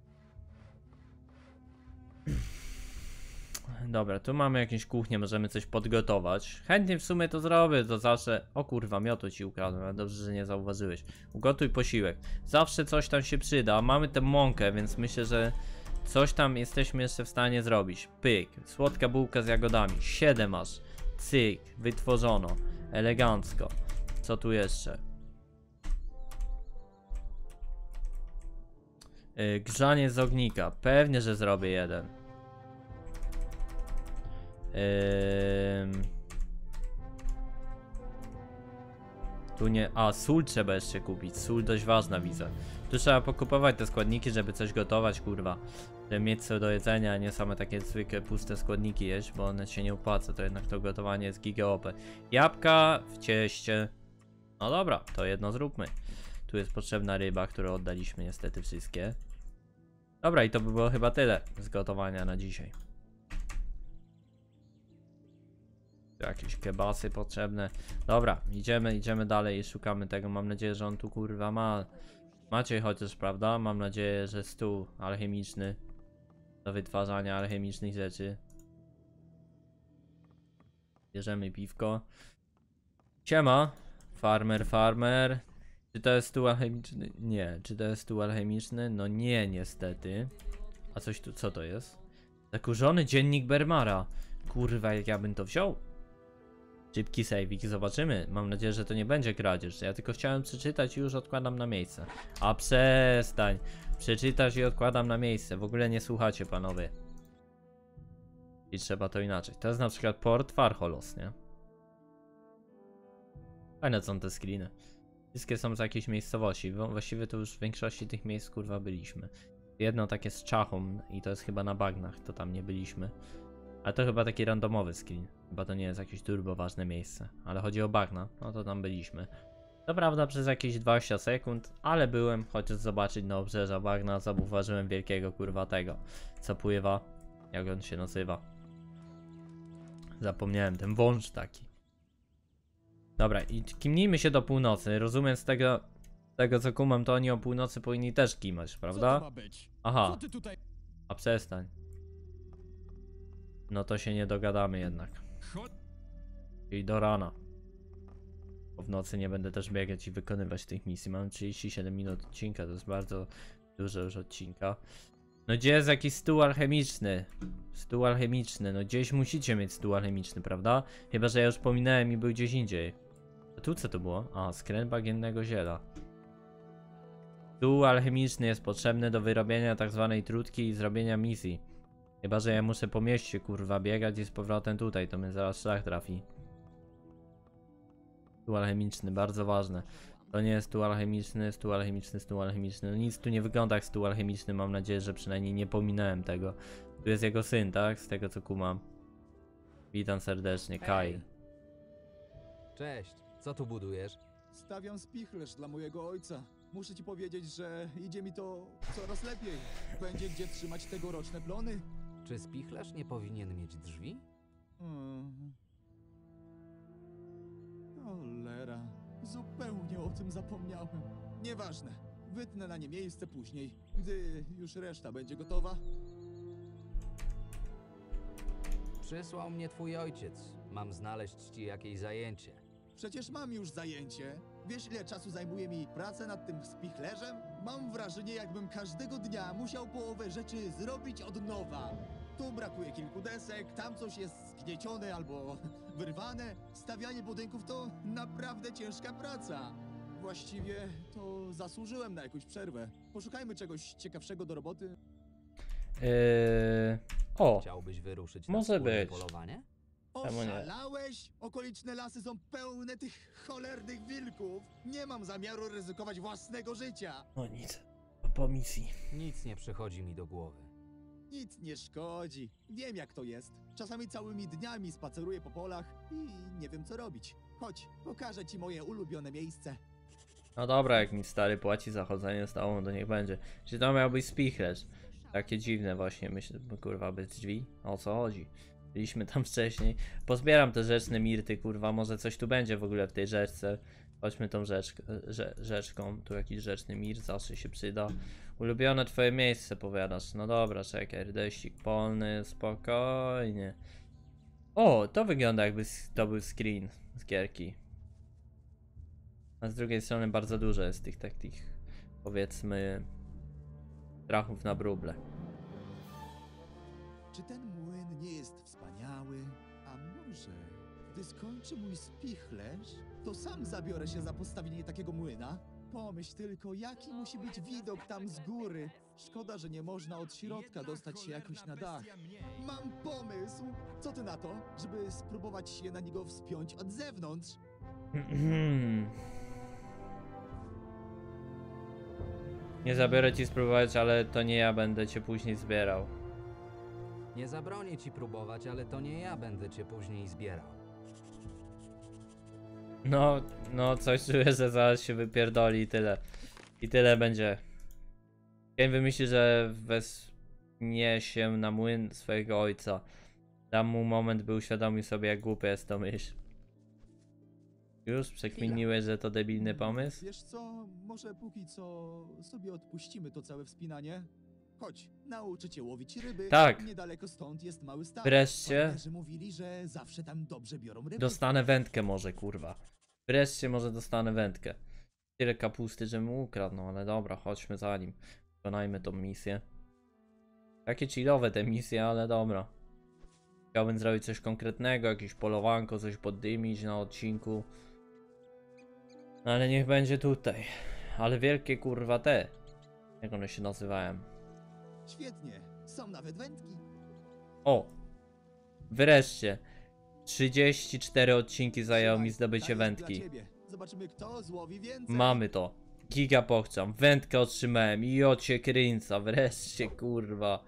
Dobra, tu mamy jakąś kuchnię, możemy coś podgotować. Chętnie w sumie to zrobię, to zawsze... O kurwa, miotło ci ukradłem, ale dobrze, że nie zauważyłeś. Ugotuj posiłek. Zawsze coś tam się przyda. Mamy tę mąkę, więc myślę, że coś tam jesteśmy jeszcze w stanie zrobić. Pyk, słodka bułka z jagodami. 7 aż. Cyk, wytworzono. Elegancko. Co tu jeszcze? Grzanie z ognika. Pewnie, że zrobię jeden. Tu nie... A, sól trzeba jeszcze kupić. Sól dość ważna, widzę. Tu trzeba pokupować te składniki, żeby coś gotować, kurwa. Żeby mieć co do jedzenia, a nie same takie zwykłe puste składniki jeść, bo one się nie opłaca. To jednak to gotowanie jest giga OP. Jabłka w cieście. No dobra, to jedno zróbmy. Tu jest potrzebna ryba, którą oddaliśmy niestety wszystkie. Dobra, i to by było chyba tyle z gotowania na dzisiaj. Jakieś kebasy potrzebne. Dobra, idziemy dalej i szukamy tego. Mam nadzieję, że on tu kurwa ma. Macie chociaż, prawda? Mam nadzieję, że stół alchemiczny do wytwarzania alchemicznych rzeczy. Bierzemy piwko. Siema. Farmer. Czy to jest stół alchemiczny? Nie. Czy to jest stół alchemiczny? No nie, niestety. A coś tu, co to jest? Zakurzony dziennik Bermara. Kurwa, jak ja bym to wziął? Szybki save'ik, zobaczymy. Mam nadzieję, że to nie będzie kradzież. Ja tylko chciałem przeczytać i już odkładam na miejsce. A przestań. Przeczytać i odkładam na miejsce. W ogóle nie słuchacie, panowie. I trzeba to inaczej. To jest na przykład Port Farholos, nie? Fajne są te screeny. Wszystkie są z jakiejś miejscowości. Właściwie to już w większości tych miejsc kurwa byliśmy. Jedno takie z czachą i to jest chyba na bagnach. To tam nie byliśmy. Ale to chyba taki randomowy screen. Chyba to nie jest jakieś turbo ważne miejsce. Ale chodzi o bagna. No to tam byliśmy. To prawda przez jakieś 20 sekund. Ale byłem chociaż zobaczyć na obrzeża bagna. Zauważyłem wielkiego kurwa tego. Co pływa. Jak on się nazywa. Zapomniałem. Ten wąż taki. Dobra i kimnijmy się do północy. Rozumiem z tego co kumam, to oni o północy powinni też kimać, prawda? Co to ma być? Aha. Co ty tutaj... A przestań. No to się nie dogadamy jednak. I do rana. Bo w nocy nie będę też biegać i wykonywać tych misji. Mam 37 minut odcinka, to jest bardzo dużo już odcinka. No gdzie jest jakiś stół alchemiczny? Stół alchemiczny, no gdzieś musicie mieć stół alchemiczny, prawda? Chyba, że ja już pominąłem i był gdzieś indziej. A tu co to było? A, skręt bagiennego ziela. Stół alchemiczny jest potrzebny do wyrobienia tak zwanej trutki i zrobienia misji. Chyba, że ja muszę po mieście kurwa biegać i z powrotem tutaj, to mnie zaraz szlak trafi. Stół alchemiczny, bardzo ważne. To nie jest stół alchemiczny, stół alchemiczny, stół alchemiczny. No nic tu nie wygląda jak stół alchemiczny, mam nadzieję, że przynajmniej nie pominąłem tego. Tu jest jego syn, tak? Z tego co kumam. Witam serdecznie, Kyle. Cześć, co tu budujesz? Stawiam spichlerz dla mojego ojca. Muszę ci powiedzieć, że idzie mi to coraz lepiej. Będzie gdzie trzymać tegoroczne plony. Czy spichlerz nie powinien mieć drzwi? Cholera, zupełnie o tym zapomniałem. Nieważne, wytnę na nie miejsce później, gdy już reszta będzie gotowa. Przysłał mnie twój ojciec. Mam znaleźć ci jakieś zajęcie. Przecież mam już zajęcie. Wiesz, ile czasu zajmuje mi praca nad tym spichlerzem? Mam wrażenie, jakbym każdego dnia musiał połowę rzeczy zrobić od nowa. Tu brakuje kilku desek, tam coś jest zgniecione albo wyrwane. Stawianie budynków to naprawdę ciężka praca. Właściwie to zasłużyłem na jakąś przerwę. Poszukajmy czegoś ciekawszego do roboty. O, Chciałbyś wyruszyć może na wspólne być. polowanie? Czemu nie? Oszalałeś? Okoliczne lasy są pełne tych cholernych wilków. Nie mam zamiaru ryzykować własnego życia. No nic, po misji. Nic nie przychodzi mi do głowy. Nic nie szkodzi. Wiem jak to jest. Czasami całymi dniami spaceruję po polach i nie wiem co robić. Chodź, pokażę ci moje ulubione miejsce. No dobra, jak mi stary płaci za chodzenie z tobą, to niech będzie. Czy to miał być spichlerz? Takie dziwne właśnie, myślę, kurwa, bez drzwi? O co chodzi? Byliśmy tam wcześniej. Pozbieram te rzeczne mirty, kurwa, może coś tu będzie w ogóle w tej rzeczce. Chodźmy tą rzeczką. Tu jakiś rzeczny mir zawsze się przyda. Ulubione twoje miejsce, powiadasz. No dobra, czekaj. Rdeścik polny, spokojnie. O, to wygląda jakby to był screen z gierki. A z drugiej strony bardzo dużo jest tych takich, powiedzmy, strachów na wróble. Czy ten młyn nie jest wspaniały? A może, gdy skończy mój spichlerz, to sam zabiorę się za postawienie takiego młyna? Pomyśl tylko, jaki musi być widok tam z góry. Szkoda, że nie można od środka dostać się jakoś na dach. Mam pomysł! Co ty na to, żeby spróbować się na niego wspiąć od zewnątrz? Nie zabiorę ci spróbować, ale to nie ja będę cię później zbierał. Nie zabronię ci próbować, ale to nie ja będę cię później zbierał. No, coś czuję, że zaraz się wypierdoli i tyle. I tyle będzie. Kane wymyśli, że wezmie się na młyn swojego ojca. Dam mu moment, by uświadomił sobie, jak głupia jest to myśl. Już przekminiłeś, że to debilny pomysł? Wiesz co, może póki co sobie odpuścimy to całe wspinanie? Chodź, nauczę cię łowić ryby. Tak. Niedaleko stąd jest mały staw. Wreszcie. Partnerzy mówili, że zawsze tam dobrze biorą ryby. Dostanę wędkę może, kurwa. Wreszcie może dostanę wędkę. Tyle kapusty, że mu ukradł, no ale dobra, chodźmy za nim. Wykonajmy tą misję. Takie chillowe te misje, ale dobra. Chciałbym zrobić coś konkretnego, jakieś polowanko, coś poddymić na odcinku. No ale niech będzie tutaj. Ale wielkie kurwa te. Jak one się nazywają? Świetnie, są nawet wędki. O! Wreszcie. 34 odcinki zajęło mi zdobycie Ta jest wędki. dla ciebie. Zobaczymy, kto złowi więcej. Mamy to. Giga pochczam. Wędkę otrzymałem. I ocie kręca. Wreszcie, kurwa.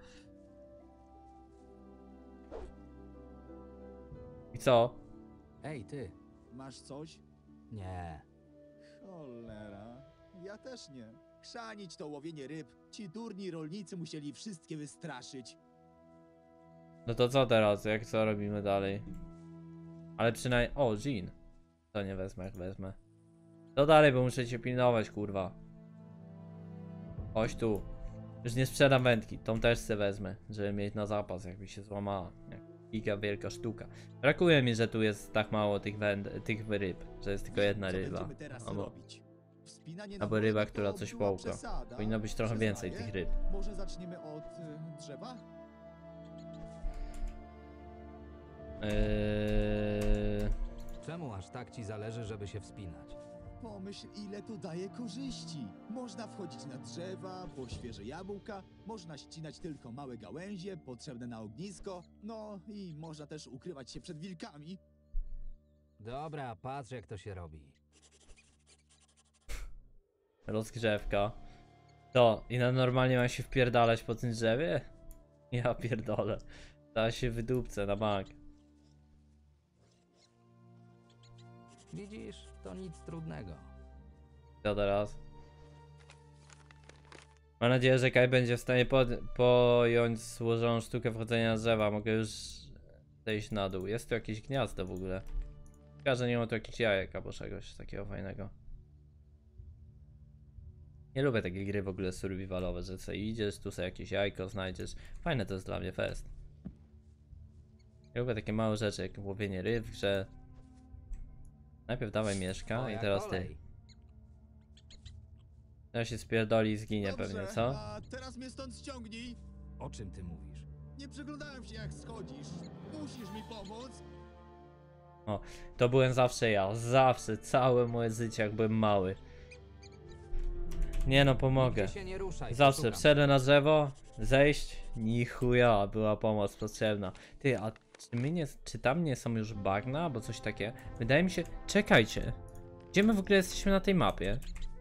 I co? Ej, ty. Masz coś? Nie. Cholera, ja też nie. Chrzanić to łowienie ryb. Ci durni rolnicy musieli wszystkie wystraszyć. No to co teraz? Jak co robimy dalej? Ale przynajmniej... O, Jean. To nie wezmę, jak wezmę. To dalej, bo muszę cię pilnować, kurwa. Chodź tu. Już nie sprzedam wędki. Tą też se wezmę, żeby mieć na zapas, jakby się złamała. Jak giga wielka sztuka. Brakuje mi, że tu jest tak mało tych ryb. Że jest tylko jedna Co ryba. będziemy teraz Albo, robić? Wspinanie na albo ryba, młynie która to coś była połka. przesada. Powinno być trochę więcej Przyznaję. tych ryb. Może zaczniemy od drzewa? Czemu aż tak ci zależy, żeby się wspinać? Pomyśl, ile to daje korzyści. Można wchodzić na drzewa, po świeże jabłka, można ścinać tylko małe gałęzie potrzebne na ognisko, no i można też ukrywać się przed wilkami. Dobra, patrz jak to się robi. Rozgrzewka. To, i na normalnie mam się wpierdalać po tym drzewie? Ja pierdolę. Teraz się wydupcę na bank. Widzisz, to nic trudnego. Co teraz? Mam nadzieję, że Kai będzie w stanie pojąć złożoną sztukę wchodzenia na drzewa. Mogę już zejść na dół. Jest tu jakieś gniazdo w ogóle. Chyba, że nie ma tu jakichś jajek albo czegoś takiego fajnego. Nie lubię takie gry w ogóle survivalowe, że sobie idziesz, tu sobie jakieś jajko znajdziesz. Fajne to jest dla mnie fest. Ja lubię takie małe rzeczy jak łowienie ryb w grze. Najpierw dawaj mieszka i Twoja teraz ty. kolej. Teraz się spierdoli i zginie Dobrze, pewnie, co? a teraz mnie stąd ściągnij. O czym ty mówisz? Nie przyglądałem się jak schodzisz. Musisz mi pomóc. To byłem zawsze ja, zawsze, całe moje życie jak byłem mały. Nie no, pomogę. Nigdzie się nie ruszaj, Zawsze poszukam. wszedłem na drzewo, zejść, ni chuja, była pomoc potrzebna. Ty, a czy tam nie są już bagna, albo coś takie? Wydaje mi się, czekajcie. Gdzie my w ogóle jesteśmy na tej mapie?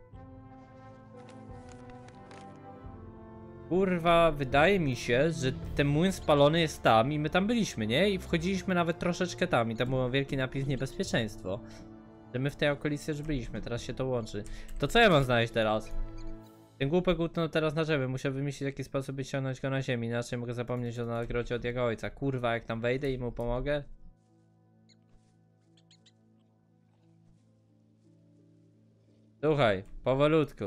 Kurwa, wydaje mi się, że ten młyn spalony jest tam i my tam byliśmy, nie? I wchodziliśmy nawet troszeczkę tam i tam był wielki napis niebezpieczeństwo. Że my w tej okolicy już byliśmy, teraz się to łączy. To co ja mam znaleźć teraz? Ten głupek utknął teraz na drzewie. Muszę wymyślić jaki sposób, by ściągnąć go na ziemi. Inaczej mogę zapomnieć o nagrodzie od jego ojca. Kurwa, jak tam wejdę i mu pomogę? Słuchaj, powolutku.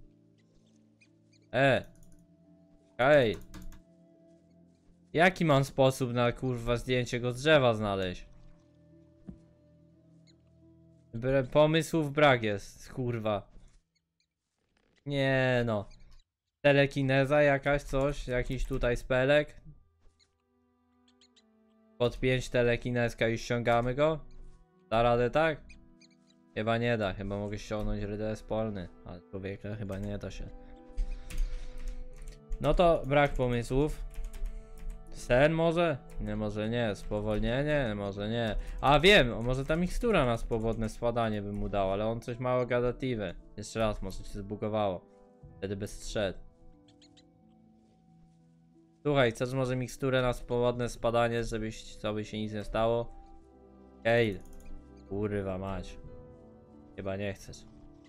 Hej. Jaki mam sposób na kurwa zdjęcie go z drzewa znaleźć? Pomysłów brak jest, kurwa. Nie no. Telekineza jakaś, coś, jakiś tutaj spelek. Pod 5 telekinezka i ściągamy go? Da radę tak? Chyba nie da, chyba mogę ściągnąć RDS polny, ale człowieka chyba nie da się. No to brak pomysłów. Sen może? Nie, może nie. Spowolnienie? Może nie. A wiem, może ta mikstura na swobodne spadanie by mu dała, ale on coś mało gadative. Jeszcze raz, może się zbugowało. Wtedy by strzedł. Słuchaj, chcesz może miksturę na swobodne spadanie, żebyś by się nic nie stało? Kale. Kurwa mać. Chyba nie chcesz.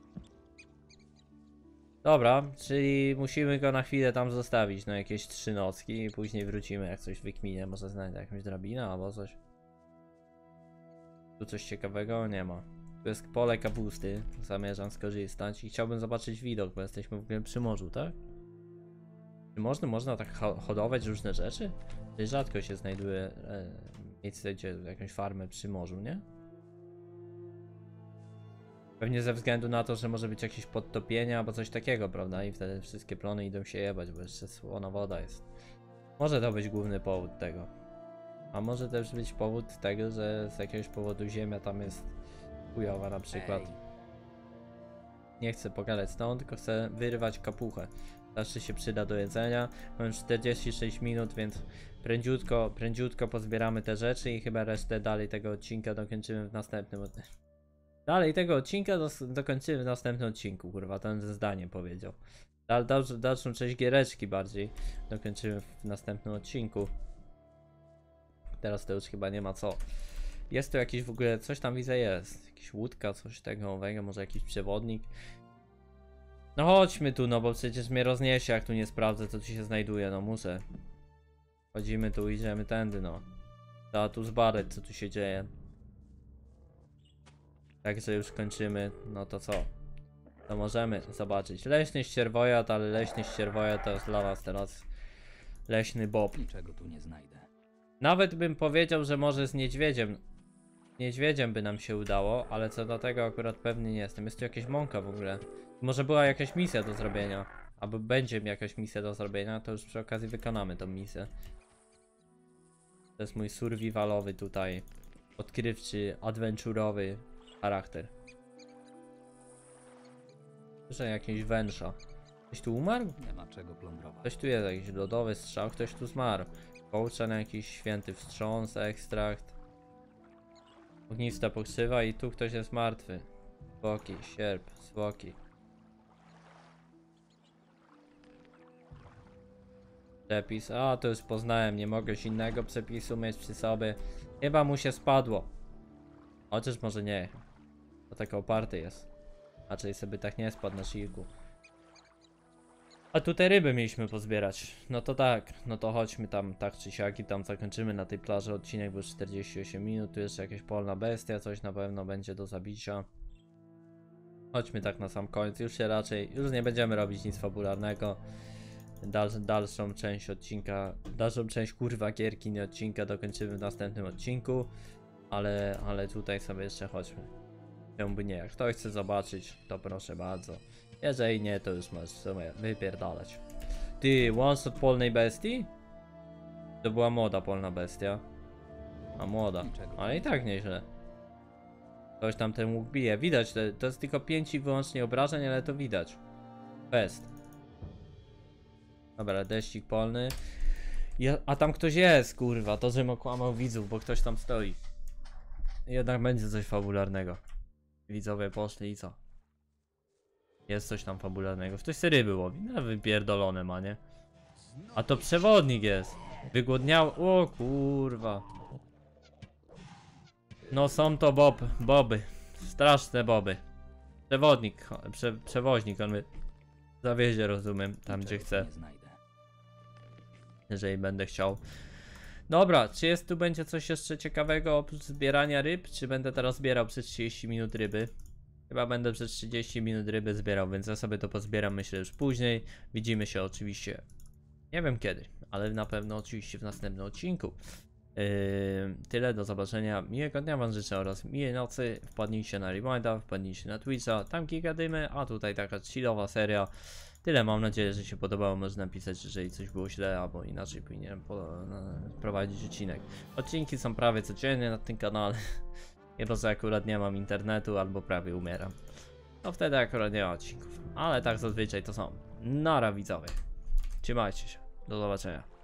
Dobra, czyli musimy go na chwilę tam zostawić na jakieś 3 nocki i później wrócimy, jak coś wykminię. Może znajdę jakąś drabinę albo coś. Tu coś ciekawego? Nie ma. Tu jest pole kapusty, zamierzam skorzystać i chciałbym zobaczyć widok, bo jesteśmy w ogóle przy morzu, tak? Czy można tak hodować różne rzeczy? Czyli rzadko się znajduje miejsce, gdzie jakąś farmę przy morzu, nie? Pewnie ze względu na to, że może być jakieś podtopienie albo coś takiego, prawda? I wtedy wszystkie plony idą się jebać, bo jeszcze słona woda jest. Może to być główny powód tego. A może też być powód tego, że z jakiegoś powodu ziemia tam jest chujowa na przykład. Nie chcę pogadać stąd, tylko chcę wyrwać kapuchę. Zawsze się przyda do jedzenia. Mam 46 minut, więc prędziutko pozbieramy te rzeczy i chyba resztę dalej tego odcinka dokończymy w następnym odcinku. Dalej tego odcinka dokończymy w następnym odcinku, kurwa, ten ze zdaniem powiedział. Dalszą część giereczki bardziej dokończymy w następnym odcinku. Teraz to już chyba nie ma co. Jest tu jakiś w ogóle, coś tam widzę jest. Jakiś łódka, coś tego owego, może jakiś przewodnik. No chodźmy tu, no bo przecież mnie rozniesie, jak tu nie sprawdzę, co tu się znajduje, no muszę. Chodzimy tu, idziemy tędy, no. Trzeba tu zbadać, co tu się dzieje. Także już kończymy, no to co? To możemy zobaczyć. Leśny ścierwojad, ale leśny ścierwojad to jest dla nas teraz leśny bob. Niczego tu nie znajdę. Nawet bym powiedział, że może z niedźwiedziem. Niedźwiedziem by nam się udało, ale co do tego akurat pewnie nie jestem. Jest tu jakaś mąka w ogóle. Może była jakaś misja do zrobienia. Albo będzie jakaś misja do zrobienia, to już przy okazji wykonamy tą misję. To jest mój survivalowy tutaj. Odkrywczy, adventurowy charakter. Słyszę jakiegoś węża. Ktoś tu umarł? Nie ma czego plądrować. Ktoś tu jest, jakiś lodowy strzał, ktoś tu zmarł. Kołczan, jakiś święty wstrząs, ekstrakt. Ognista pokrzywa i tu ktoś jest martwy. Zwłoki, sierp, zwłoki. Przepis, a to już poznałem, nie mogę już innego przepisu mieć przy sobie. Chyba mu się spadło. Chociaż może nie. To tak oparty jest. Raczej sobie tak nie spadł na silku. A tutaj ryby mieliśmy pozbierać. No to tak, no to chodźmy tam tak czy siak i tam zakończymy na tej plaży odcinek, bo 48 minut. Tu jeszcze jakaś polna bestia, coś na pewno będzie do zabicia. Chodźmy tak na sam koniec, już się raczej, już nie będziemy robić nic fabularnego. Dalszą część odcinka, dalszą część kurwa gierki, nie odcinka dokończymy w następnym odcinku. Ale tutaj sobie jeszcze chodźmy. Czemu by nie, jak ktoś chce zobaczyć, to proszę bardzo. Jeżeli nie, to już masz w sumie wypierdalać. Ty, one shot polnej bestii? To była młoda polna bestia. A młoda, ale i tak nieźle. Ktoś tam ten łuk bije, widać, to jest tylko 5 i wyłącznie obrażeń, ale to widać. Best. Dobra, deszcik polny. A tam ktoś jest, kurwa, to żebym okłamał widzów, bo ktoś tam stoi. Jednak będzie coś fabularnego. Widzowie poszli i co? Jest coś tam fabularnego. Ktoś sobie ryby łowi. No wypierdolone ma, nie? A to przewodnik jest. Wygłodniał. O kurwa. No są to boby. Straszne boby. Przewodnik. Przewoźnik. On by zawiezie, rozumiem, tam Niczego gdzie chcę, nie znajdę. jeżeli będę chciał. Dobra, czy jest tu będzie coś jeszcze ciekawego oprócz zbierania ryb, czy będę teraz zbierał przez 30 minut ryby? Chyba będę przez 30 minut ryby zbierał, więc ja sobie to pozbieram, myślę, już później. Widzimy się oczywiście, nie wiem kiedy, ale na pewno oczywiście w następnym odcinku. Tyle, do zobaczenia, miłego dnia wam życzę oraz miłej nocy. Wpadnijcie na Reminda, wpadnijcie na Twitcha, tam gigadymy, a tutaj taka chillowa seria. Tyle, mam nadzieję, że się podobało. Można napisać, jeżeli coś było źle, albo inaczej powinienem prowadzić odcinek. Odcinki są prawie codziennie na tym kanale, chyba że akurat nie mam internetu, albo prawie umieram. No wtedy akurat nie ma odcinków, ale tak zazwyczaj to są. Nara widzowie, trzymajcie się, do zobaczenia.